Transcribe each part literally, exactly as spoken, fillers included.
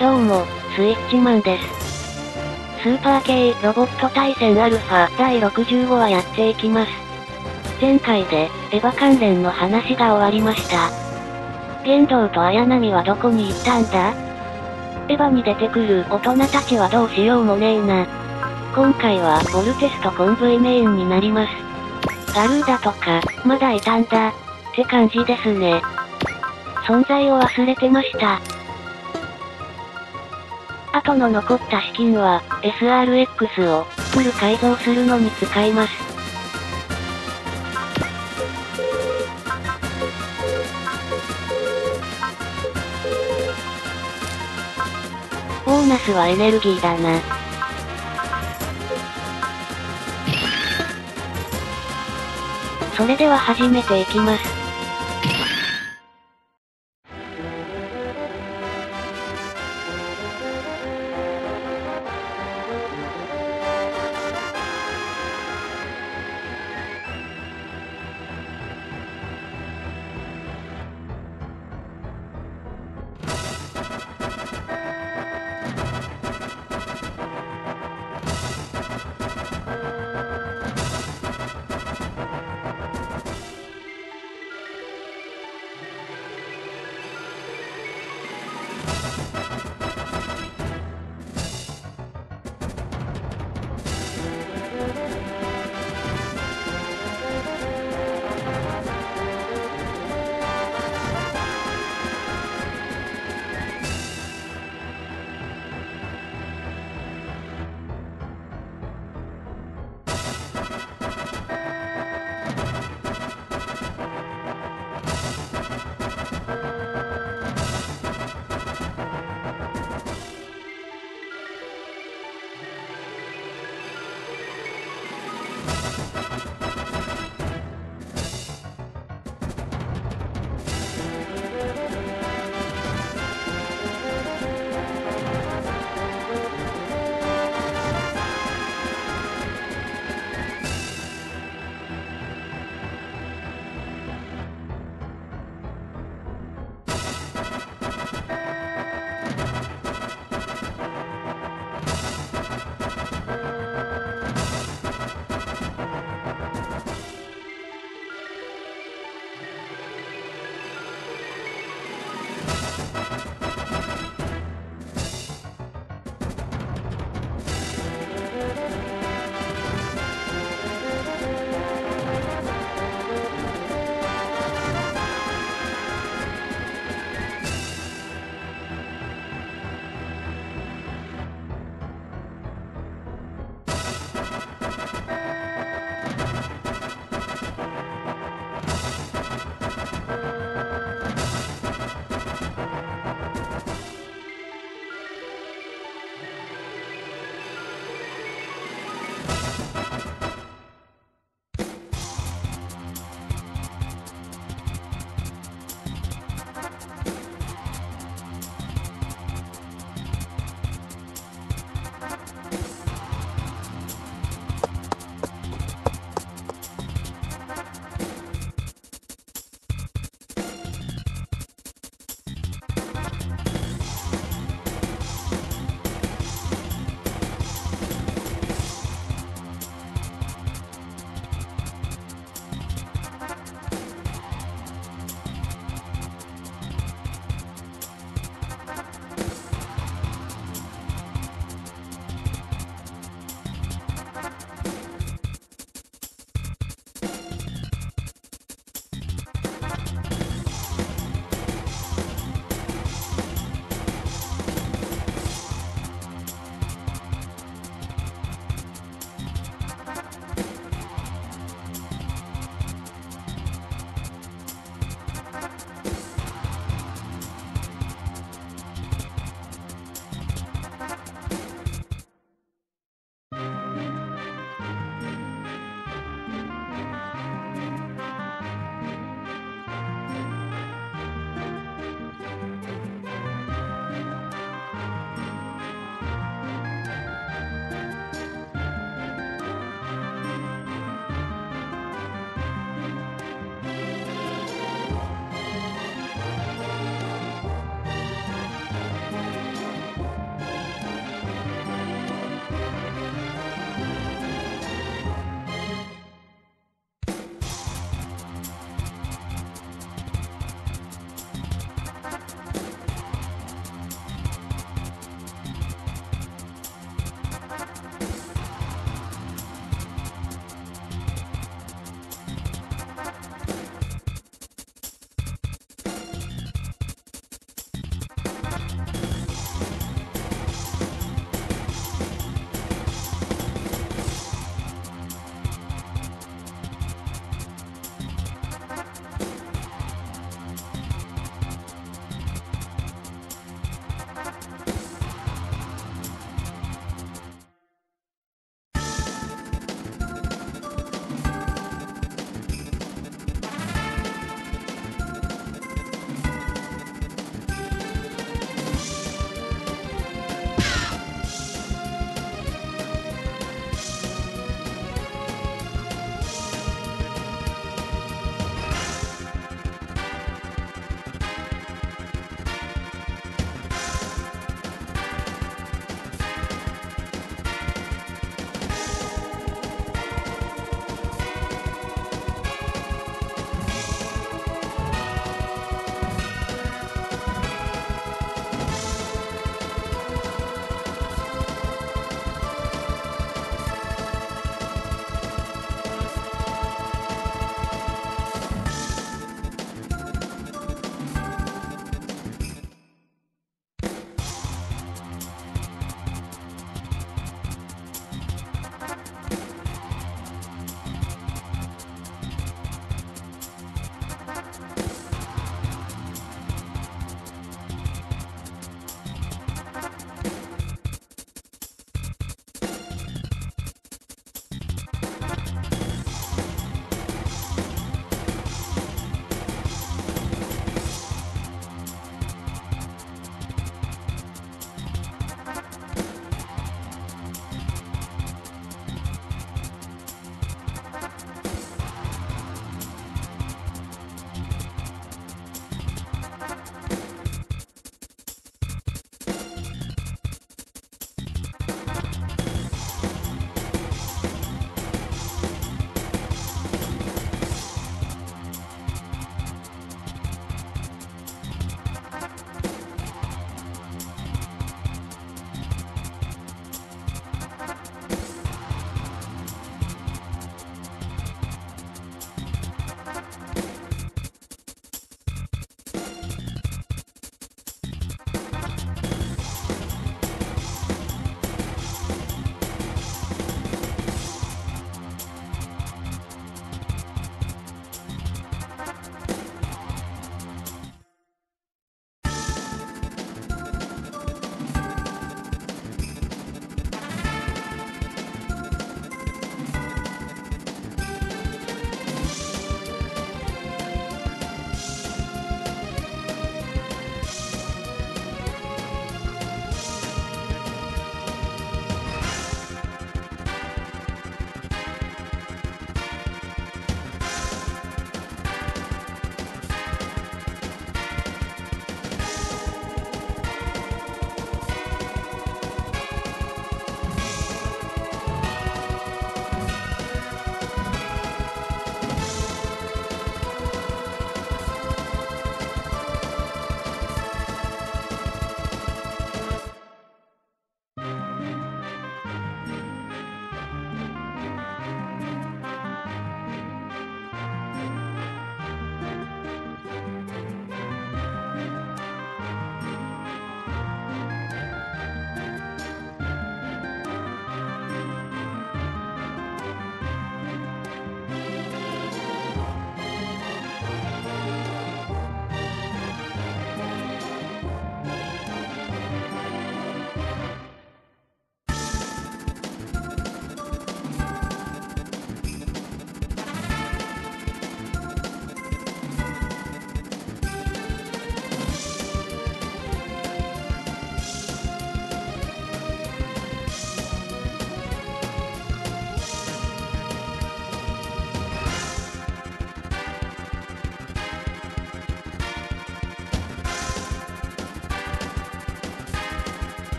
どうも、スイッチマンです。スーパー系ロボット対戦アルファだいろくじゅうご話やっていきます。前回で、エヴァ関連の話が終わりました。玄道と綾波はどこに行ったんだ？エヴァに出てくる大人たちはどうしようもねえな。今回は、ボルテスとコンブイメインになります。ガルーダとか、まだいたんだ。って感じですね。存在を忘れてました。あとの残った資金は、エスアールエックス を、フル改造するのに使います。ボーナスはエネルギーだな。それでは始めていきます。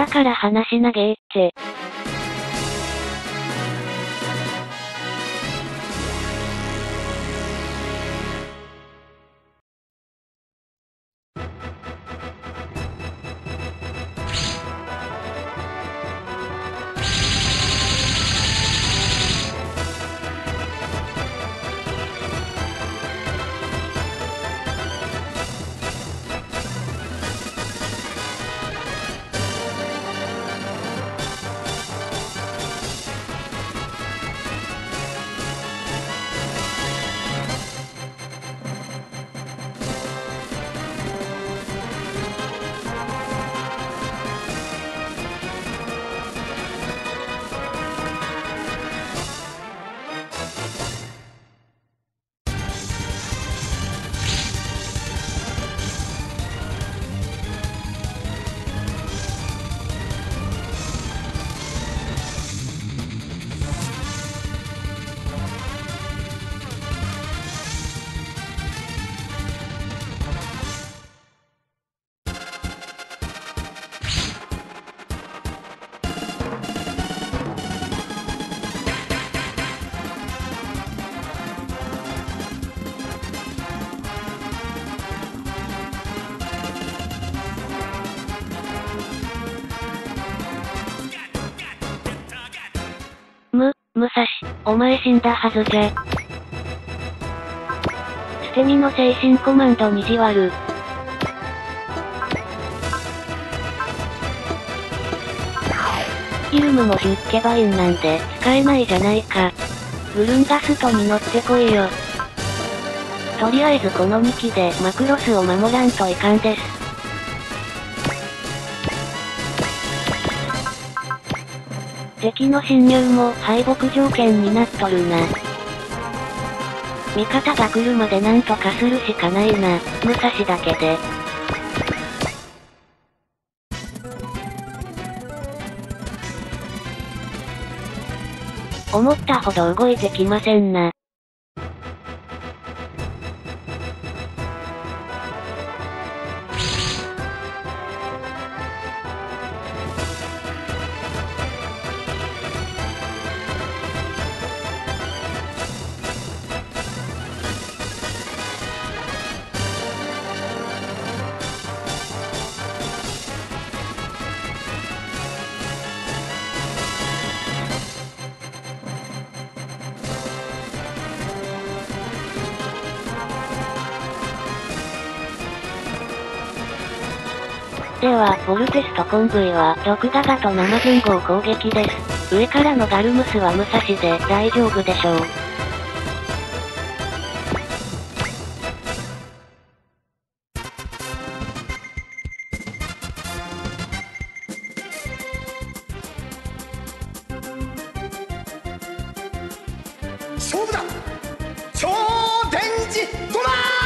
だから話し投げって。む、武蔵、お前死んだはずじゃ。捨て身の精神コマンドにじわる。イルムもヒュッケバインなんで使えないじゃないか。グルンガストに乗ってこいよ。とりあえずこのにきでマクロスを守らんといかんです。敵の侵入も敗北条件になっとるな。味方が来るまでなんとかするしかないな、武蔵だけで。思ったほど動いてきませんな。では、ボルテスとコンブイは、ろくガガとななぶんご攻撃です。上からのガルムスは武蔵で大丈夫でしょう。 勝負だ！超電磁ドラー！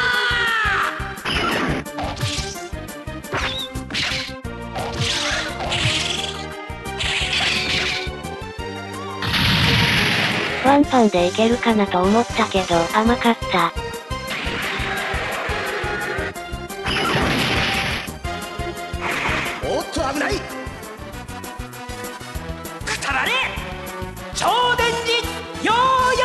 ワンパンでいけるかなと思ったけど甘かった。 おっと危ない！くたられ！超電磁ヨーヨ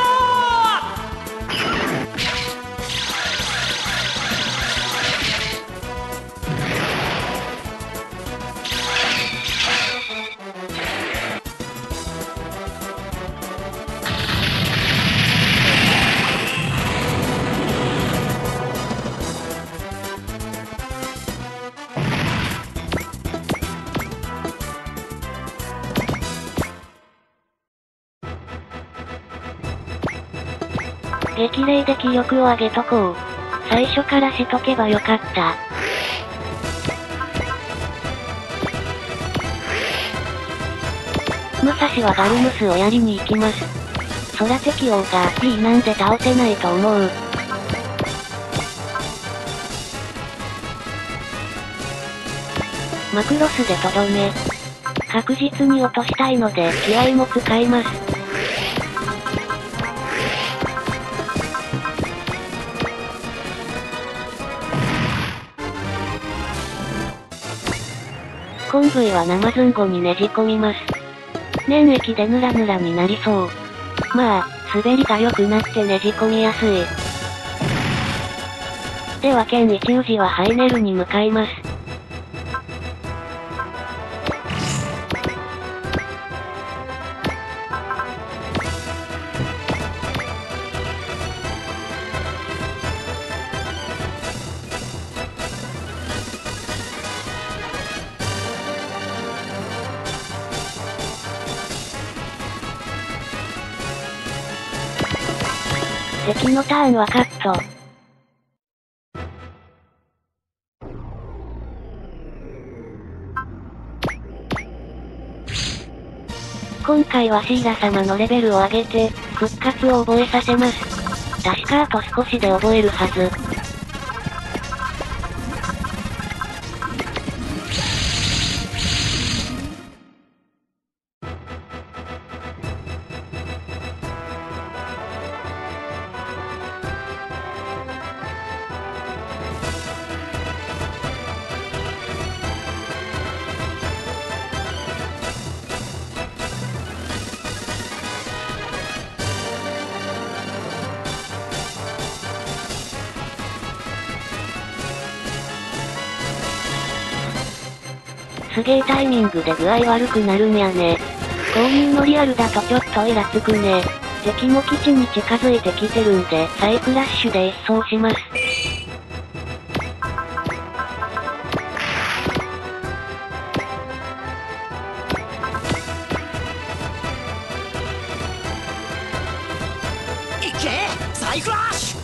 激励で気力を上げとこう。最初からしとけばよかった。武蔵はガルムスをやりに行きます。空敵王が B なんで倒せないと思う。マクロスでとどめ。確実に落としたいので気合も使います。 本部位は生ずんごにねじ込みます。粘液でヌラヌラになりそう。まあ、滑りが良くなってねじ込みやすい。では剣一宇治はハイネルに向かいます。敵のターンはカット。今回はシーラ様のレベルを上げて、復活を覚えさせます。確かあと少しで覚えるはず。すげえタイミングで具合悪くなるんやね。購入のリアルだとちょっとイラつくね。敵も基地に近づいてきてるんで、サイクラッシュで一掃します。 いけサイクラッシュ。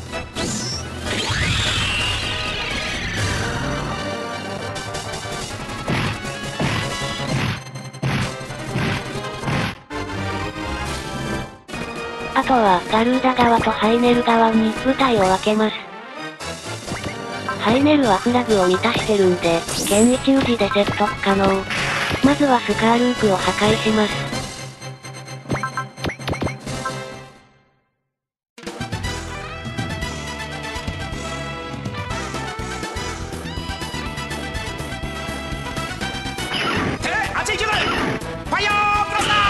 あとは、ガルーダ側とハイネル側に部隊を分けます。ハイネルはフラグを満たしてるんで、剣一宇治で説得可能。まずはスカーループを破壊します。 てあっち行けないファイヤーブラスター。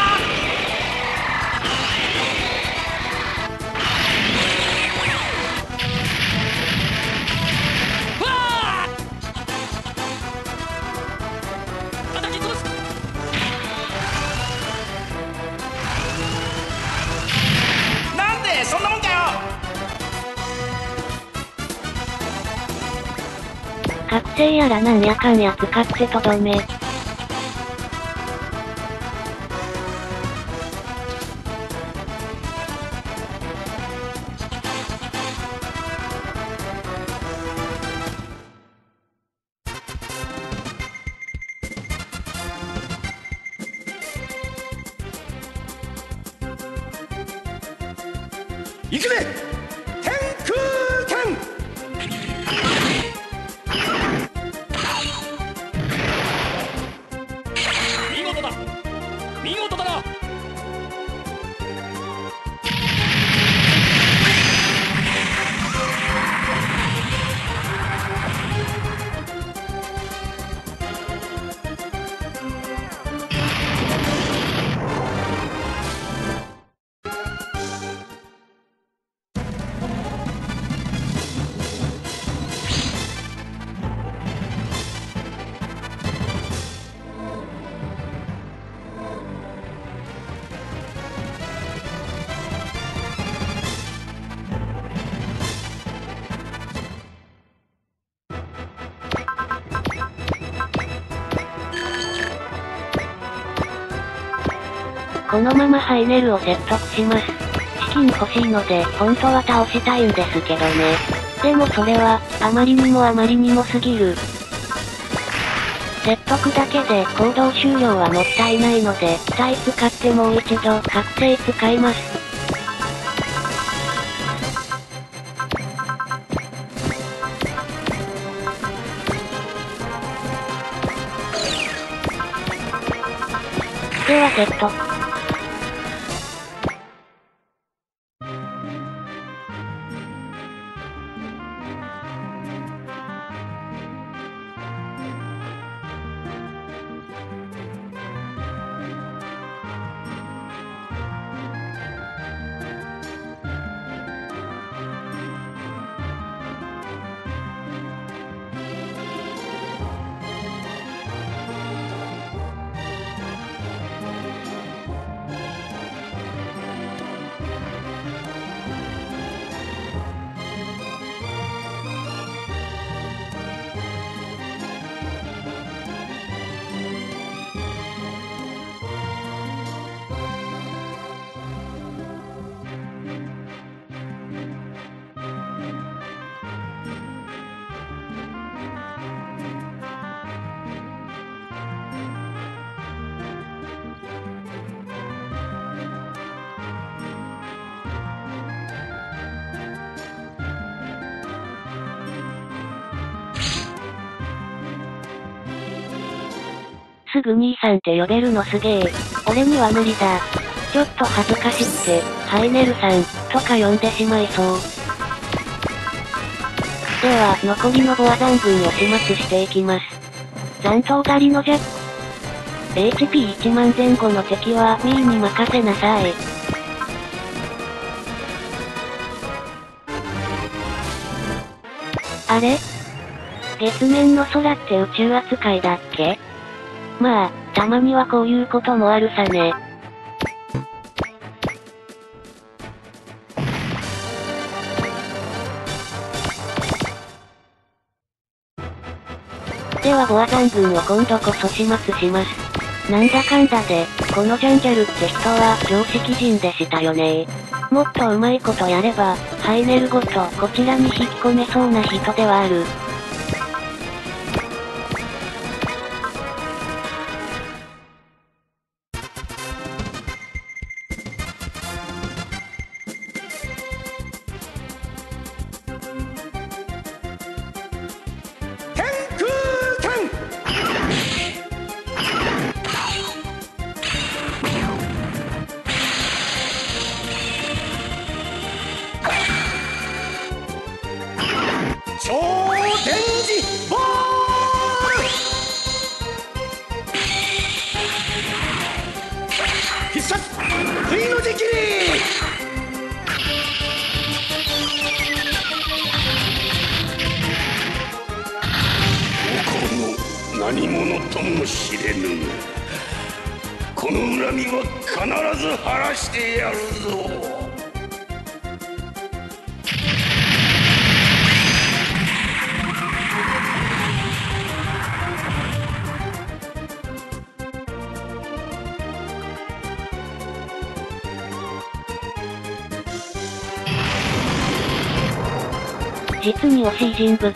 そんなもんかよ。 覚醒やらなんやかんや使ってとどめ。 行くぜ天空剣。見事だ見事だな。 このままハイネルを説得します。資金欲しいので、本当は倒したいんですけどね。でもそれは、あまりにもあまりにもすぎる。説得だけで行動終了はもったいないので、体使ってもう一度覚醒使います。では説得。 すぐ兄さんって呼べるのすげえ。俺には無理だ。ちょっと恥ずかしくて、ハイネルさん、とか呼んでしまいそう。では、残りのボア残軍を始末していきます。残党狩りのジャック。エイチピーいちまん前後の敵はミーに任せなさい。あれ？月面の空って宇宙扱いだっけ？まあ、たまにはこういうこともあるさね。ではボア残軍を今度こそ始末します。なんだかんだで、このジャンジャルって人は常識人でしたよね。もっとうまいことやれば、ハイネルごとこちらに引き込めそうな人ではある。 超電磁ボール必殺不意の時期この何者とも知れぬこの恨みは必ず晴らしてやるぞ。 実に惜しい人物。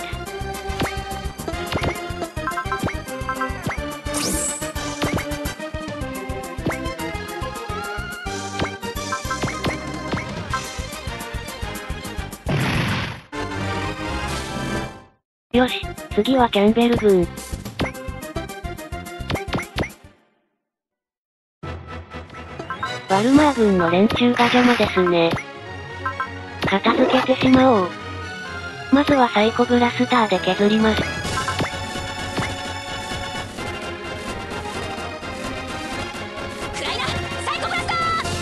よし、次はキャンベル軍。バルマー軍の連中が邪魔ですね。片付けてしまおう。まずはサイコブラスターで削ります。 クライナサイコブラスタ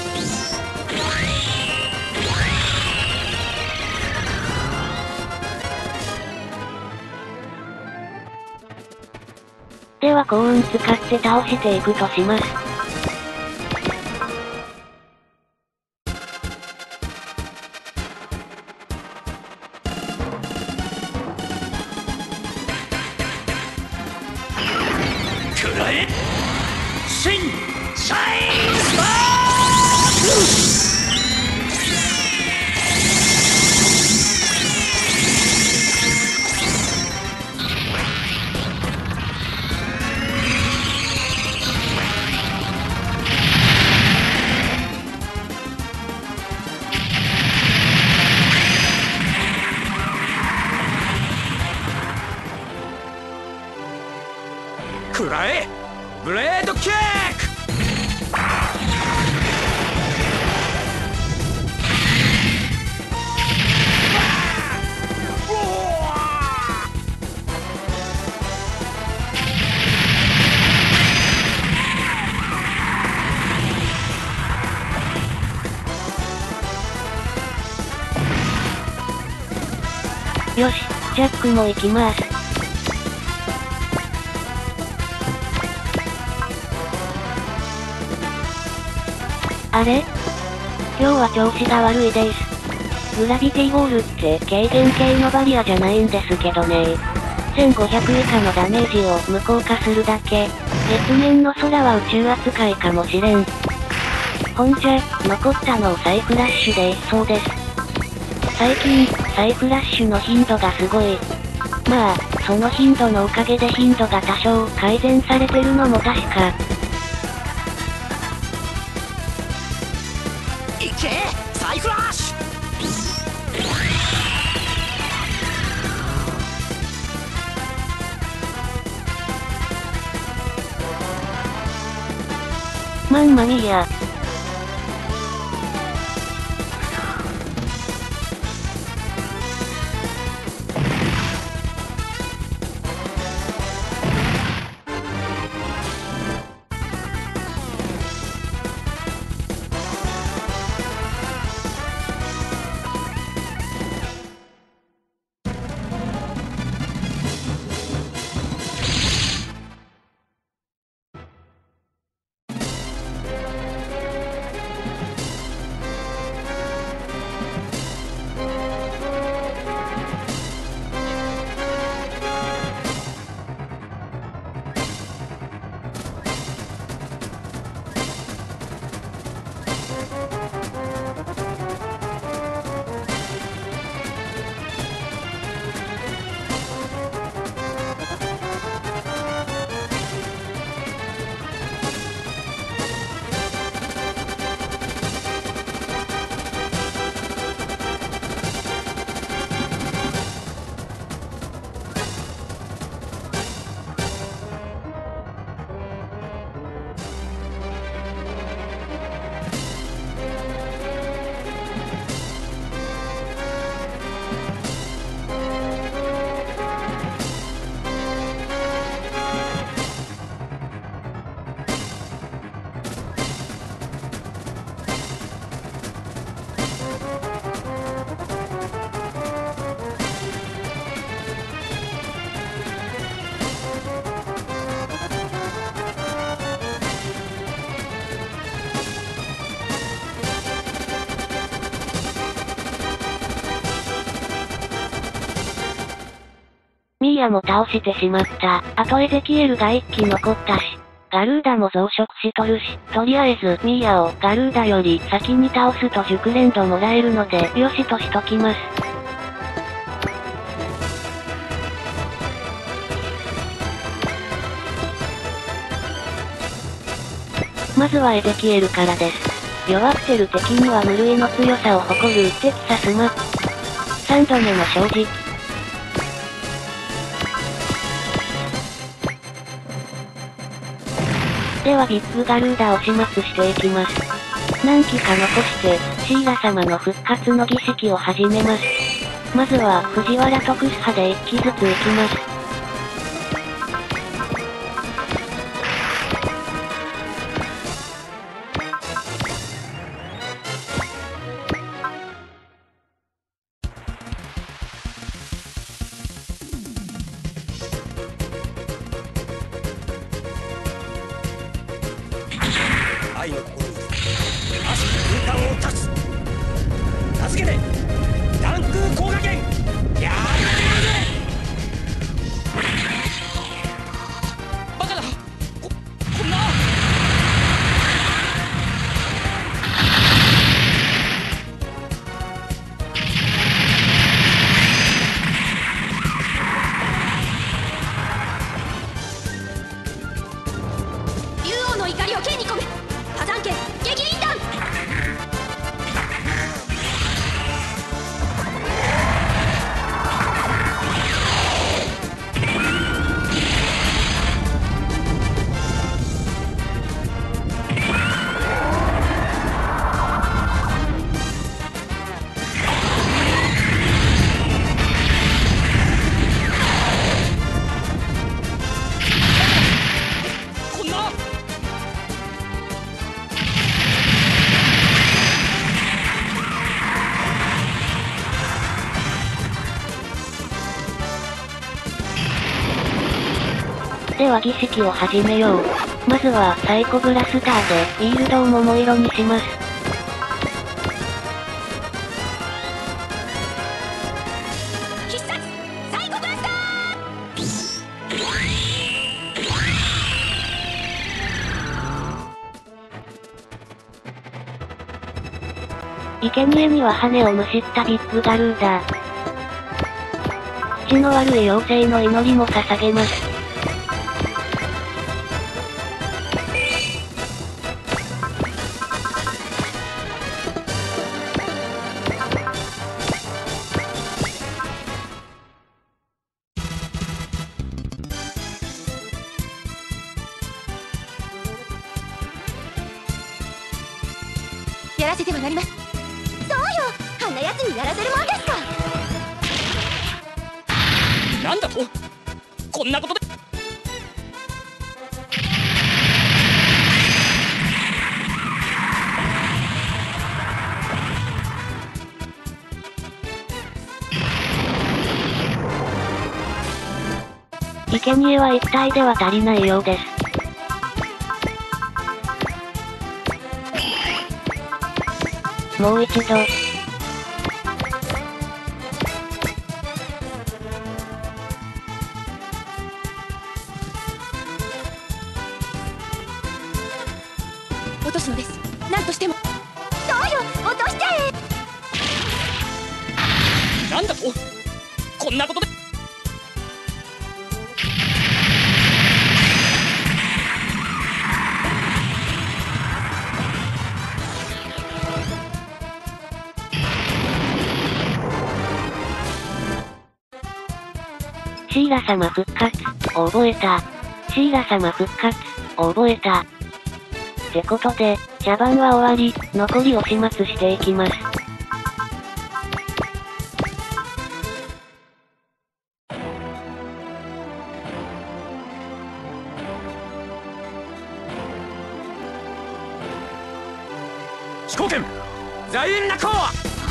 ー。では幸運使って倒していくとします。 新シャインスパークくらえブレードキック。 よし、ジャックも行きます。あれ？今日は調子が悪いです。グラビティボールって軽減系のバリアじゃないんですけどね。せんごひゃく以下のダメージを無効化するだけ。月面の空は宇宙扱いかもしれん。ほんじゃ、残ったのをサイフラッシュで一掃です。最近、サイフラッシュの頻度がすごい。まあ、その頻度のおかげで頻度が多少改善されてるのも確か。 いけサイフラッシュ。 マンマミーヤ。ミーヤも倒してしまった。あとエゼキエルが一機残ったし、ガルーダも増殖しとるし、とりあえずミーヤをガルーダより先に倒すと熟練度もらえるので、よしとしときます。まずはエゼキエルからです。弱ってる敵には無類の強さを誇るテキサスマ。さんどめの正直。ではビッグガルーダを始末していきます。何機か残して、シーラ様の復活の儀式を始めます。まずは、藤原特殊派でいっ機ずつ行きます。 愛の心に悪しき空間を断つ。名付けてダンクー光火剣。やーバカだ。ここんな竜王の怒りを剣に込め破山剣激輪弾。 こんなでは儀式を始めよう。まずはサイコブラスターでフィールドを桃色にします。 必殺サイコブラスター。生贄には羽をむしったビッグガルーダ。口の悪い妖精の祈りも捧げます。 らせてはなります。どうよ、あんな奴にやらせるもんですか。 なんだと、こんなことで。 生贄は一体では足りないようです。もう一度。 落とすのです。何としても。どうよ、落としちゃえ。 なんだと、こんなことで。 シーラ様復活を覚えた。シーラ様復活を覚えた。ってことで、茶番は終わり、残りを始末していきます。 飛行剣ザインナコア。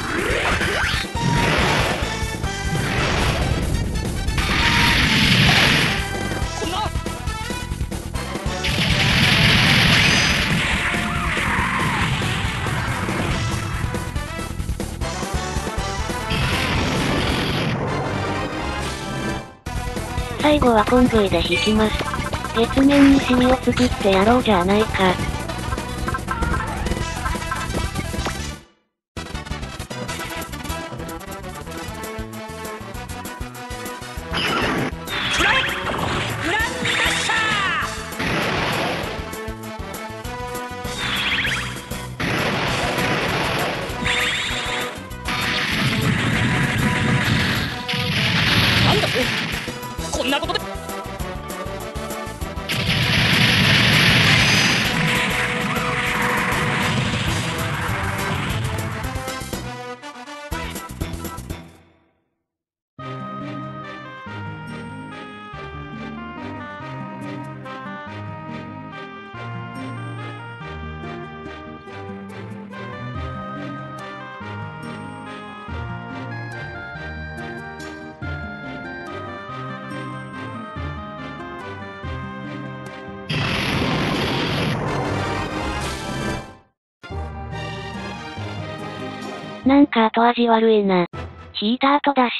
最後はコンボイで引きます。月面にシミを作ってやろうじゃないか。 フライグランダッシャー。なんだと、こんなことで。 なんか後味悪いな。引いた後だし。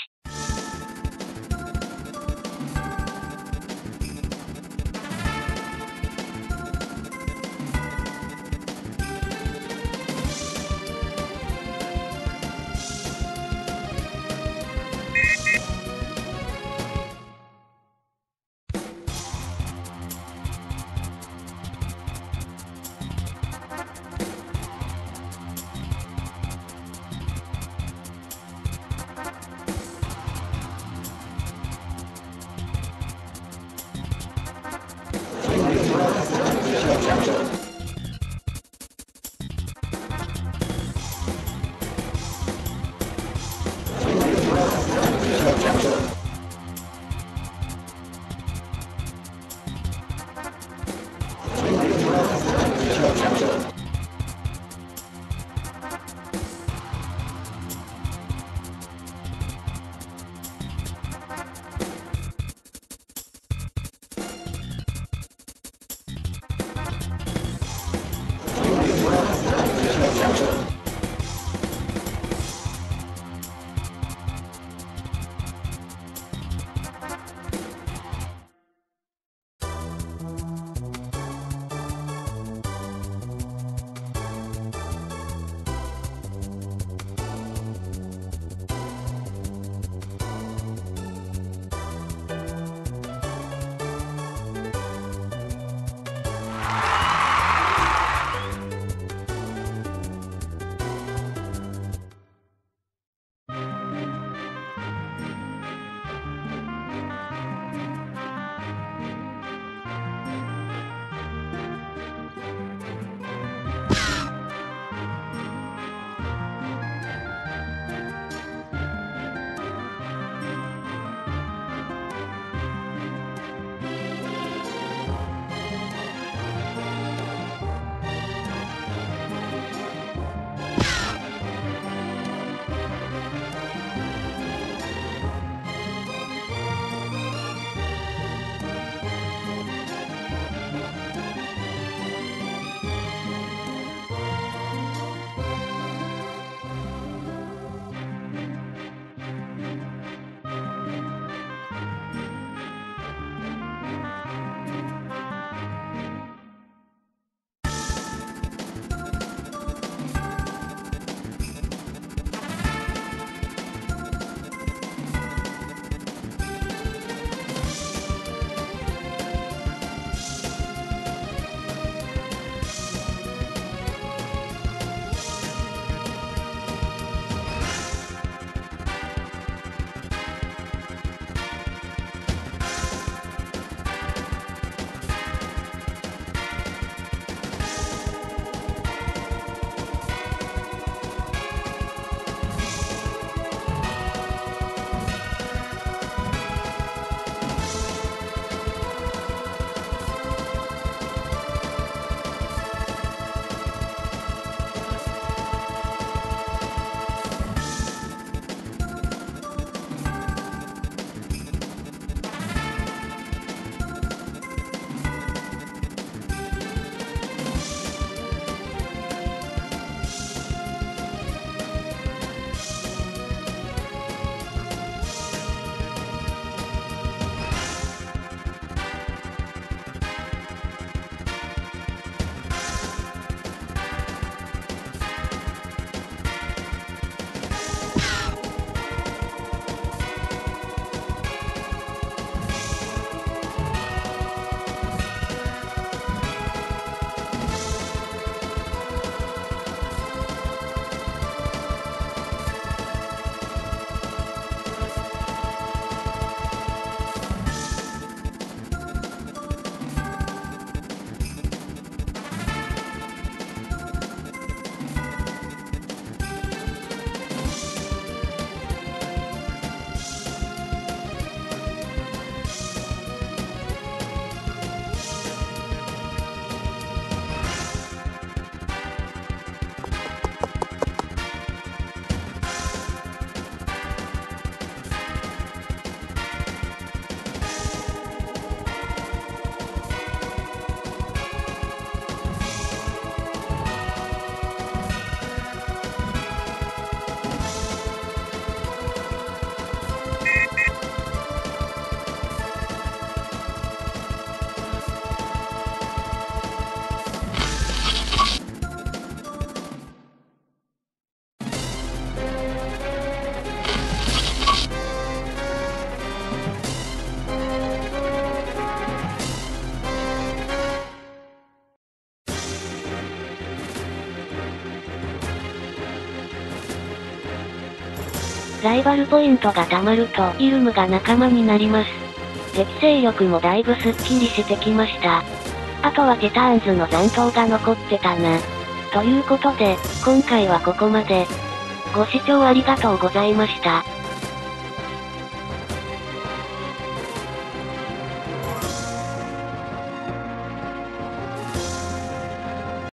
ライバルポイントが溜まるとイルムが仲間になります。敵勢力もだいぶスッキリしてきました。あとはティターンズの残党が残ってたな。ということで、今回はここまで。ご視聴ありがとうございました。